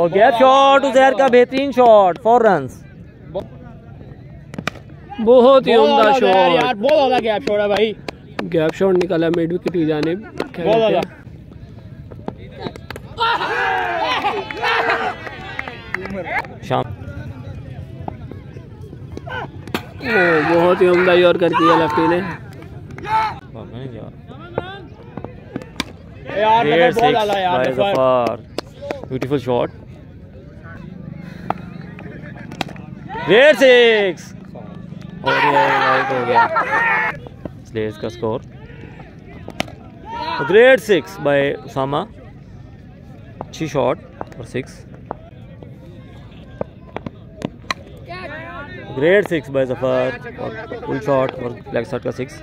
Gap shot, Uzair का बेहतरीन shot, 4 runs. बहुत ही उम्दा शॉट यार, बहुत ज्यादा गैप शॉट है भाई। गैप शॉट निकाला मिड विकेट की जानिब। बहुत ज्यादा बहुत ही उम्दा यॉर्कर किया लेफ्टी ने। यार बहुत ज्यादा यार, ब्यूटीफुल शॉट, ग्रेट 6 और ये आउट हो गया। स्लेयर्स का स्कोर ग्रेट 6 बाय उसामा, अच्छी शॉट और 6। ग्रेट 6 बाय जफर और फुल शॉट और ब्लैक शॉट का 6।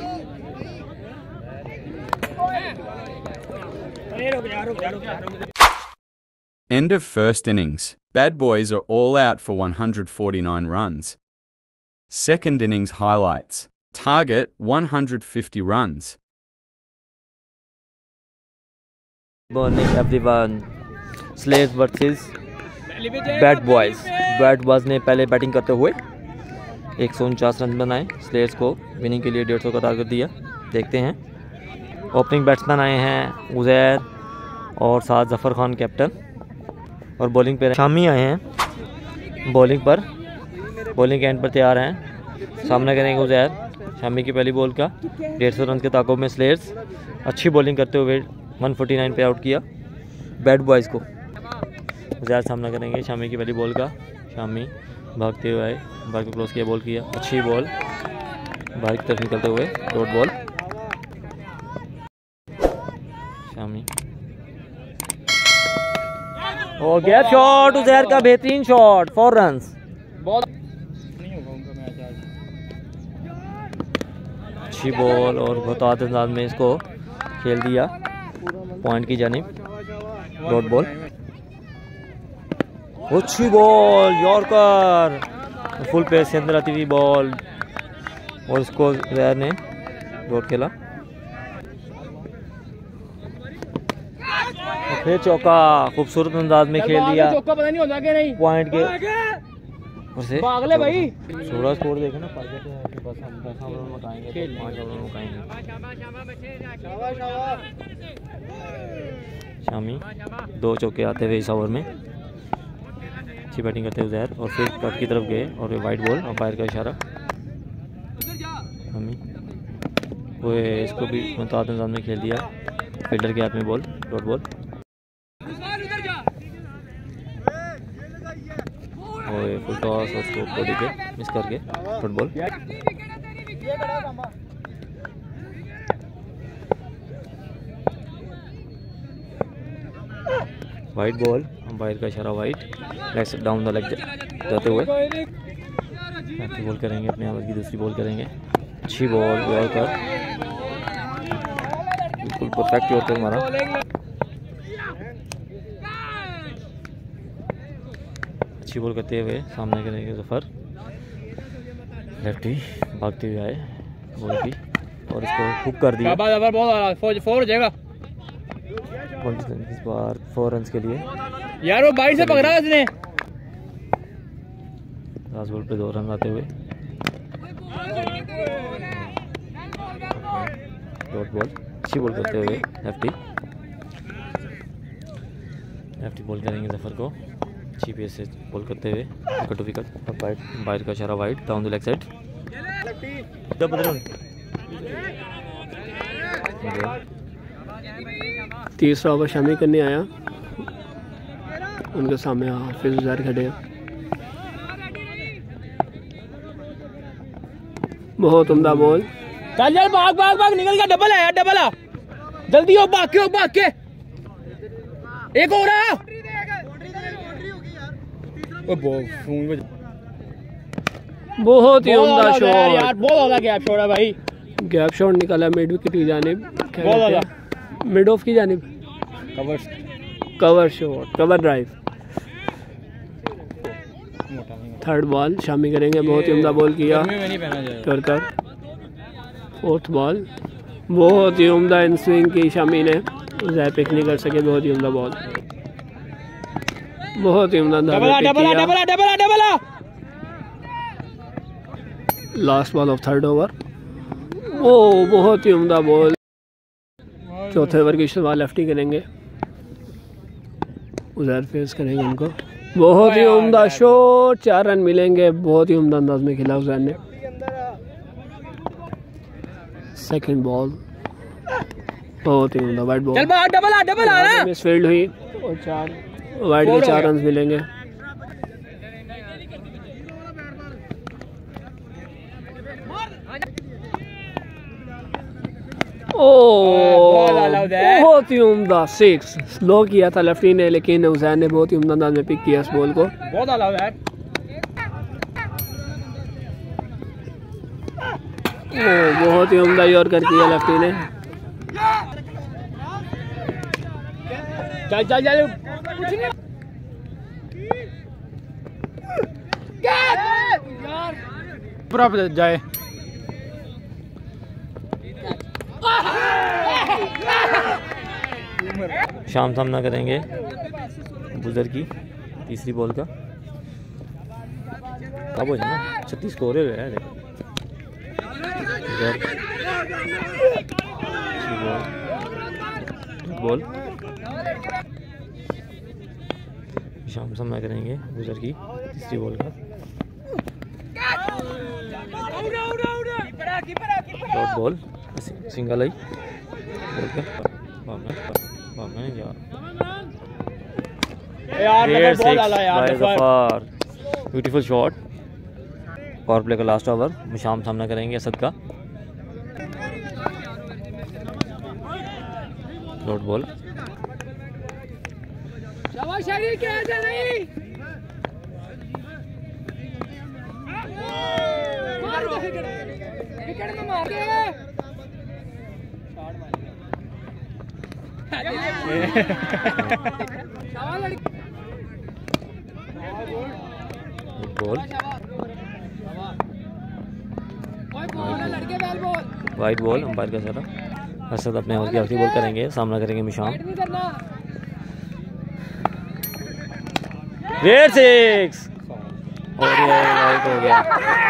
End of first innings. Bad Boys are all out for 149 runs. Second innings highlights. Target 150 runs. Morning everyone. Slaves versus Bad Boys. Bad Boys ने पहले batting करते हुए 149 run बनाए। Slayers को winning के लिए 150 का टारगेट दिया। देखते हैं। ओपनिंग बैट्समैन आए हैं उजैर और साथ जफ़र खान कैप्टन, और बॉलिंग पे शामी आए हैं। बॉलिंग के एंड पर तैयार हैं। सामना करेंगे उजैर। शामी की पहली बॉल का 150 रन के ताक़ुब में स्लेयर्स अच्छी बॉलिंग करते हुए 149 पे आउट किया बैड बॉयज़ को। उजैर सामना करेंगे शामी की पहली बॉल का। शामी भागते हुए आए, बाहर को क्लोज किया, बॉल किया, अच्छी बॉल बाहर की तरफ निकलते हुए डॉट बॉल। शामी और गैप शॉट, उजैर का बेहतरीन शॉट, 4 रन्स। अच्छी बॉल और बहुत आते अंदाज में इसको खेल दिया पॉइंट की जानिब, डॉट बॉल। अच्छी बॉल यॉर्कर, फुल पेस के अंदर आती हुई बॉल और उसको उजैर ने डॉट खेला। फिर चौका खूबसूरत अंदाज में खेल दिया पॉइंट के उसे। भाई थोड़ा स्कोर देखे ना, 10 ओवर में मुकाएंगे, 5 ओवर में मुकाएंगे। शामी 2 चौके आते हुए इस ओवर में, अच्छी बैटिंग करते हुए उजैर, और फिर कट की तरफ गए और वाइड बॉल, अंपायर का इशारा। शामी वो इसको भी मुताद अंदाज में खेल दिया, फील्डर के हाथ में बॉल, डॉट बॉल। और फुल टॉस और उसको बॉडी पे मिस करके dot ball. Wide ball, umpire का इशारा wide, leg down the leg जाते हुए अच्छी बॉल करेंगे, अपने ओवर की दूसरी बॉल करेंगे। अच्छी बॉल यॉर्कर, बिल्कुल परफेक्ट यॉर्कर हमारा। अच्छी बॉल करते हुए सामने करेंगे जफर, लेफ्टी भागते हुए आए बॉल की और इसको हुक कर दिया। फोर हो जाएगा इस बार 4 रन के लिए। यार वो बाइट से पकड़ा है इसने। लास्ट बॉल पे 2 रन आते हुए डॉट बॉल। अच्छी बॉल करते हुए लेफ्टी बॉल करेंगे जफर को, अच्छी पेस से बॉल करते हुए विकेट टू विकेट, और बाहर का इशारा wide down the leg side. तीसरा ओवर शामी करने आया, उनके सामने हाफिज उजैर खड़े हैं। बहुत उम्दा बॉल। चल यार भाग निकल गया, डबल है यार, डबल आ, जल्दी हो, भाग के एक हो रहा। बहुत ही उम्दा शॉट यार, बहुत ज्यादा गैप शॉट है भाई। गैप शॉट निकाला मिड विकेट की जानिब, बहुत ज्यादा मिड ऑफ की जानिब, cover shot, cover drive. Third ball Shami करेंगे, बहुत ही उम्दा बॉल किया कर। फोर्थ बॉल बहुत ही उम्दा इन स्विंग की शामी ने, उजैर पिक नहीं कर सके, बहुत ही उम्दा बॉल। बहुत ही उम्दा double. Last ball of third over. Oh बहुत ही उम्दा बॉल। चौथे ओवर की शुरुआत लेफ्टी करेंगे, उधर फेस करेंगे उनको। बहुत ही उम्दा शॉट, 4 रन मिलेंगे। बहुत ही उम्दा अंदाज में खेला उजैर ने। सेकंड बॉल बहुत ही उम्दा wide ball, double misfield हुई और 4 वाइड के 4 रन मिलेंगे। बहुत ही उम्दा 6 स्लो किया था लेफ्टी ने, लेकिन उजैर ने बहुत ही उम्दा अंदाज में पिक किया इस बॉल को। बहुत अलाउ है। बहुत ही उम्दा यॉर्कर किया लेफ्टी ने। चल पूरा जाए। शाम सामना करेंगे बुजर की तीसरी बॉल का। कब हो जाए ना 36 स्कोर है। बॉल शाम सामना करेंगे बुजर की तीसरी बॉल का। डॉट बॉल सिंगल आई बॉल का। Beautiful shot. पावर प्ले का लास्ट ओवर शाम सामना करेंगे असद का। Dot ball ball wide ball umpire का सारा। असद अपने ओवर की आखिरी बॉल करेंगे, सामना करेंगे मिशाम। ग्रेट 6 और ये आउट हो गया।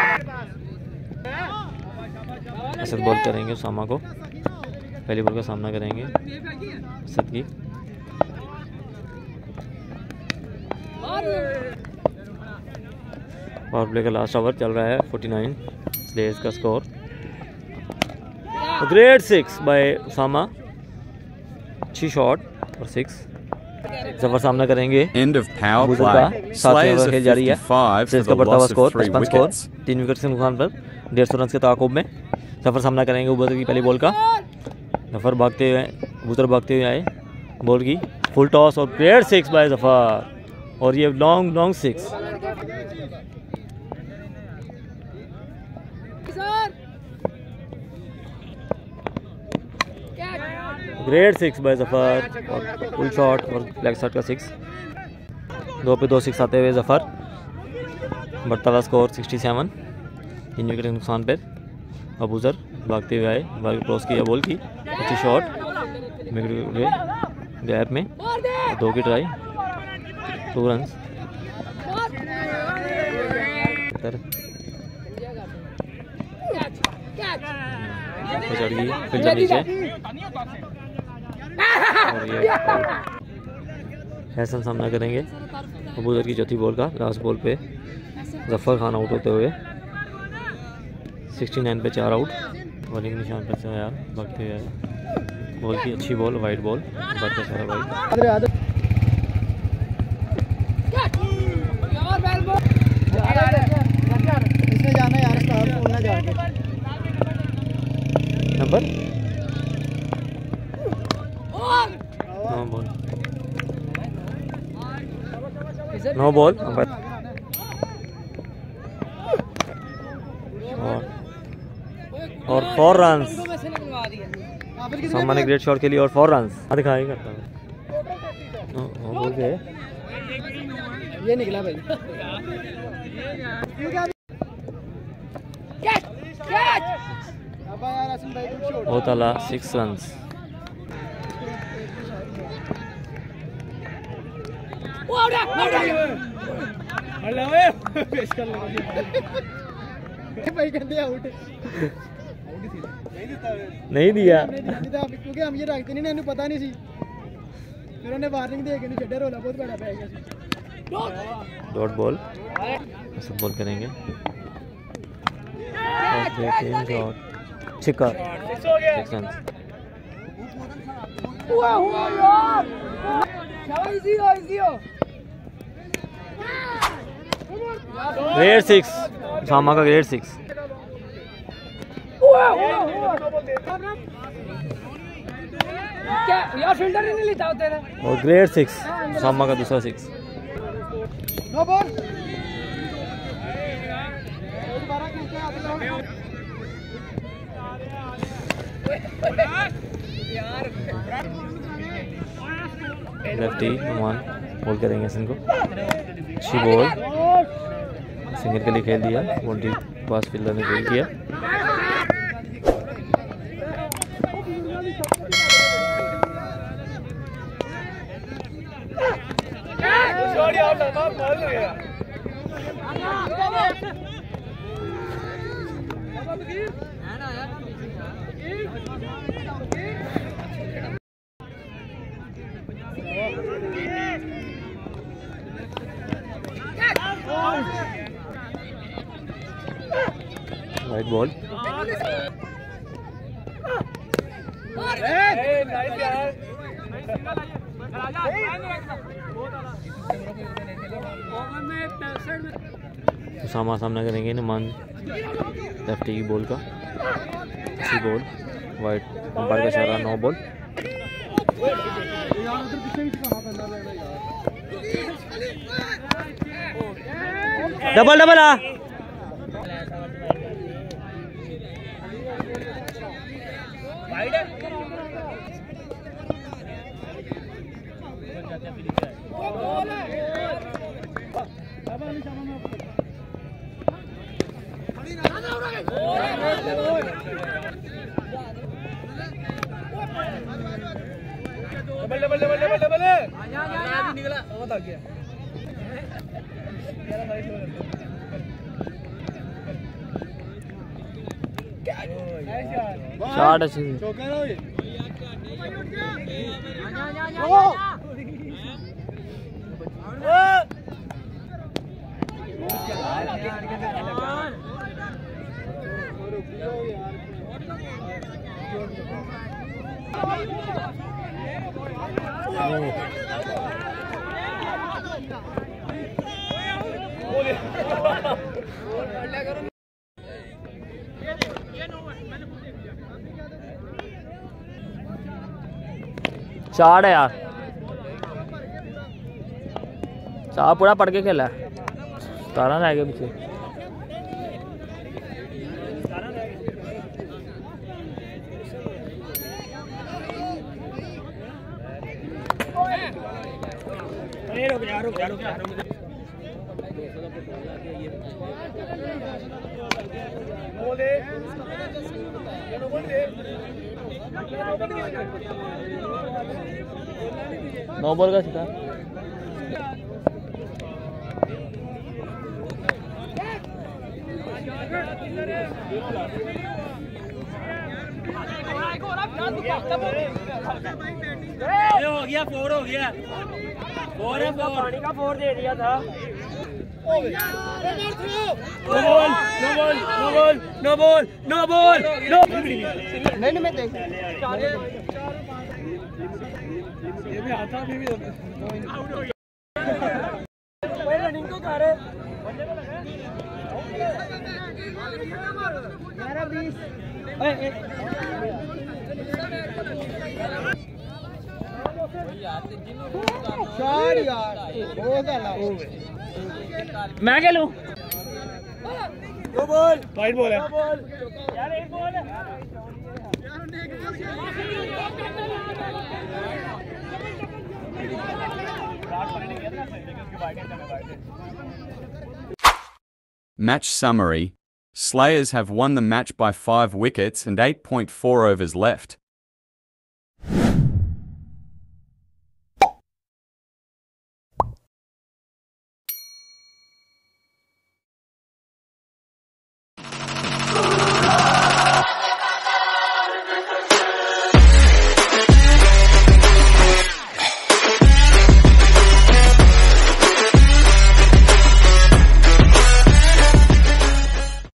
असद बॉल करेंगे उसामा को, पहली बॉल का सामना करेंगे असद की। पावर प्ले का लास्ट ओवर चल रहा है 49 स्लेयर्स का स्कोर। ग्रेट 6 बाय उसामा, अच्छी शॉट और 6। जफर सामना करेंगे End of power बुजुर्ग play. का। 7 ओवर खेल जारी है। 55 for इसका the बढ़ता हुआ loss of score 3 55 score, wickets. 3 wicket के नुकसान पर 150 रन के ताकुब में। जफर सामना करेंगे बुजुर्ग की पहली बॉल का। जफर भागते हुए बुजुर्ग भागते हुए आए, बॉल की फुल टॉस और ग्रेट 6 बाय जफर और ये लॉन्ग 6। ग्रेट 6 बाय जफर और फुल शॉट और ब्लैक शॉट का 6। 2 पे 2 6 आते हुए जफर। बढ़ता हुआ स्कोर 67, 3 विकेट के नुकसान पर। अबूजर भागते हुए आए, बॉल क्रॉस किया, बॉल की अच्छी शॉट गैप में 2 की ट्राई, 2 रन। चढ़ गई फिल्डर नीचे और ये हैसन सामना करेंगे अबूजर की चौथी बॉल का। लास्ट बॉल पे जफर खान आउट होते हुए 69 पे 4 आउट। बॉलिंग निशान पर से आया, भागते हुए आया, बॉल की अच्छी बॉल, वाइड बॉल, बढ़ता सारा वाइड। नंबर 9 बॉल और 4 रन। सामान ने ग्रेट शॉट के लिए और 4 रन दिखाई करता है। बोल के ये निकला भाई। बहुत आला 6 रन। नहीं दिया क्योंकि हम ये रखते नहीं ना, इन्हें पता नहीं सी, फिर उन्हें वार्निंग दे के नहीं छड्डा, रोला बहुत बड़ा पै गया सी। डॉट बॉल सब बॉल करेंगे, छिक्का 6 रन। ग्रेड 6 शामा का ग्रेड 6। क्या यार फील्डर ही नहीं लेता होते ना। और ग्रेड 6 शामा का दूसरा 6। No ball. Lefty Numan ball करेंगे इनको, अच्छी बॉल सिंगल के लिए खेल दिया, बाउंड्री पास फील्डर ने खेल किया। वाइट बॉल, सामना सामना करेंगे नुमान लेफ्टी की बॉल का, अच्छी बॉल, वाइट अंपायर का इशारा, नो बॉल। डबल डबल आ निकला बहुत आ गया। शॉट अच्छी चार है यार, चार पूरा पढ़ के खेला है, 17 रह गया पीछे। नो बॉल का शिकार। हो गया 4 हो गया, 4 है, 4 पानी का 4 दे दिया था। No ball no ball no ball no ball no ball no, नहीं मैं देख ये भी आता भी रनिंग को कर रहे 11-20 यार बहुत है। मैं खेलूं, दो बॉल वाइट बॉल है यार, एक बॉल है। Match summary. Slayers have won the match by 5 wickets and 8.4 overs left.